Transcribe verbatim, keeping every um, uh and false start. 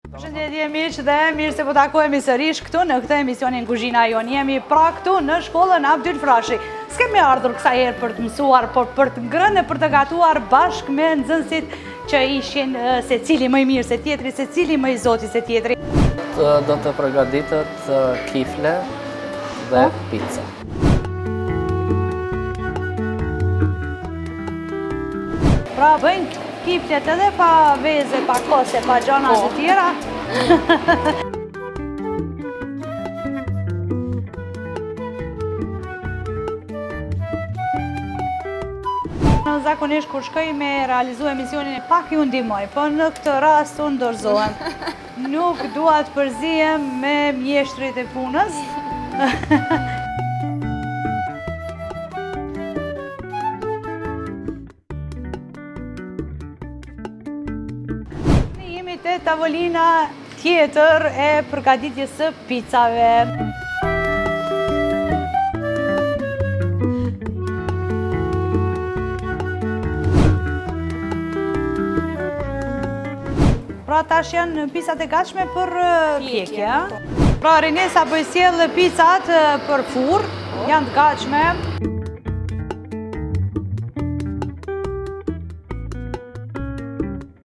Përshëndetje miq dhe mirë se po takohemi sërish këtu në këtë emisionin Kuzhina Jon. Jemi pra këtu në shkollën Abdyl Frashi. S'kemi ardhur kësaj herë për të mësuar, por për të ngrënë e për të gatuar bashkë me nxënësit që ishin se cili më i mirë se tjetri, se cili më i zoti se tjetri. Do të përgatitet kifle dhe pizza. Pra bëjnë kiflet edhe pa veze, pa kose, pa gjana të tjera. Zakonisht kur shkoj me realizu emisionin pak ju ndihmoj, po në këtë rast unë dorëzohem. Nuk dua të përzihem me mjeshtrit e punës. Jemi te tavolina tjetër e përgatitjes së picave. Pra tash janë picat e gatshme për pjekje. Pra Rinesa po i sjell picat për furr, janë të gatshme.